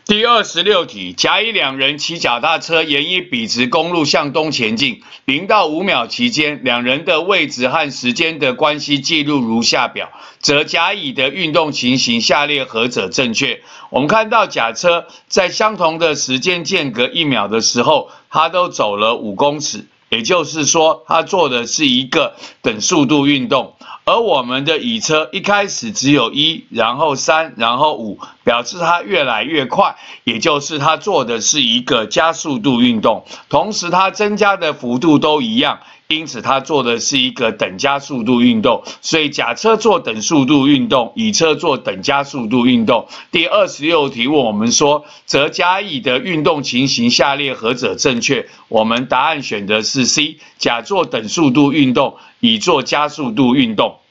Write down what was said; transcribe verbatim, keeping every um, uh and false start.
第二十六题，甲乙两人骑脚踏车沿一笔直公路向东前进，零到五秒期间，两人的位置和时间的关系记录如下表，则甲乙的运动情形下列何者正确？我们看到甲车在相同的时间间隔一秒的时候，它都走了五公尺，也就是说，它做的是一个等速度运动。而我们的乙车一开始只有一，然后三，然后五，表示它越来越快，也就是它做的是一个加速度运动，同时它增加的幅度都一样，因此它做的是一个等加速度运动。所以甲车做等速度运动，乙车做等加速度运动。第二十六题问我们说，则甲乙的运动情形下列何者正确？我们答案选的是 C， 甲做等速度运动，乙做加速度运动。